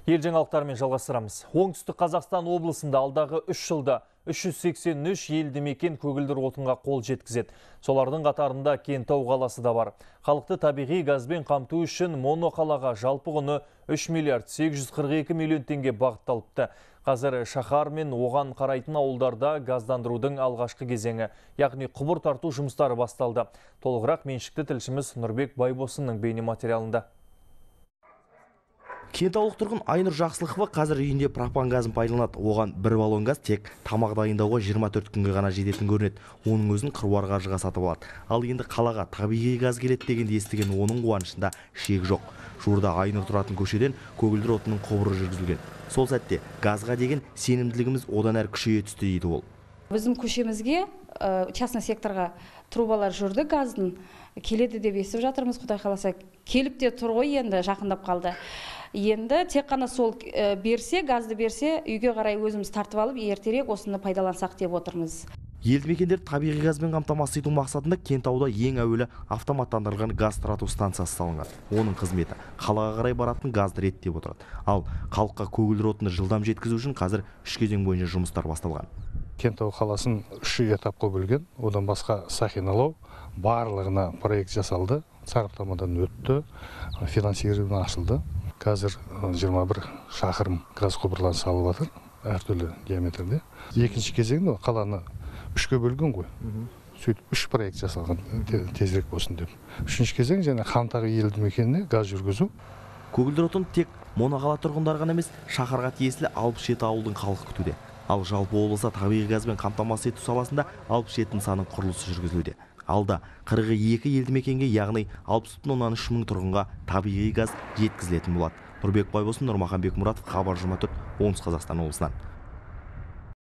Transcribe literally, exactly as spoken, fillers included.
Ел жаңалықтарымен жалғастырамыз. Оңтүстік Қазақстан облысында алдағы үш жылда үш жүз сексен үш елді мекен көгілдір отынға қол жеткізеді. Солардың қатарында Кентау қаласы да бар. Халықты табиғи газбен қамту үшін моноқалаға жалпы құны үш миллиард сегіз жүз қырық екі миллион теңге бағытталыпты. Қазір шаһар мен оған қарайтын ауылдарда газдандырудың алғашқы кезеңі, яғни құбыр тарту жұмыстары басталды. Толығырақ меншікті тілшіміз Нұрбек Байбосынның бейнематериалында. Кентаулық тұрғын Айнұр Жақсылықова қазір үйінде пропан газын пайдаланады. Оған бір баллон газ тек тамақ дайындауға жиырма төрт күнге ғана жететін көрінеді. Оның өзін қыруар қаржыға сатып алады. Ал енді қалаға табиғи газ келеді дегенді естіген оның қуанышында шек жоқ. Жуырда Айнұр тұратын көшеден көгілдір отынның құбыры жүргізілген. Сол сәтте газға деген сенімділігіміз одан әрі күшейе түсті дейді ол. Біздің көшемізге частный секторға трубалар жүрді, газдың келеді деп естіп жатырмыз. Құдай қаласа келіп те тұр ғой, енді жақындап қалды. Енді тек қана сол берсе, газды берсе, үйге қарай өзіміз тартып алып, ертерек осыны пайдалансақ деп отырмыз. Елді мекендер табиғи газбен қамтамасыз ету мақсатында Кентауда ең әуелі автоматтандырылған газ тарату станциясы салынған. Оның қызметі қалаға қарай баратын газды реттеп отырады. Ал халыққа көгілдір отынды жылдам жеткізу үшін қазір үш кезең бойынша жұмыстар басталған. Кентау қаласын үш этапқа бөлген, одан басқа сақиналау барлығына проект жасалды, сараптамадан өтті, финансирование ашылды. Қазір жиырма бір шақырым газ құбырлары салып жатыр, әртүрлі диаметрде. Екінші кезеңде қаланы үшке бөлген ғой. Сөйтіп үш проект жасалған, тезірек болсын деп. Үшінші кезең және Хантағы елді мекеніне газ жүргізу. Көгілдір отын тек моноқала тұрғындар ғана емес, шаһарға тиесілі алпыс жеті ауылдың халқы күтуде. Ал жалпы облыста табиғи газбен қамтамасыз ету саласында алпыс жеті нысанның құрылысы жүргізілуде. Алда қырық екі елді мекенге, яғни алпыс бүтін оннан үш мың тұрғынға табиғи газ жеткізілетін болады. Нұрбек Байбосын, Нұрмахан Бекмұратов, Хабар жиырма төрт, оңтүстік Қазақстан облысынан.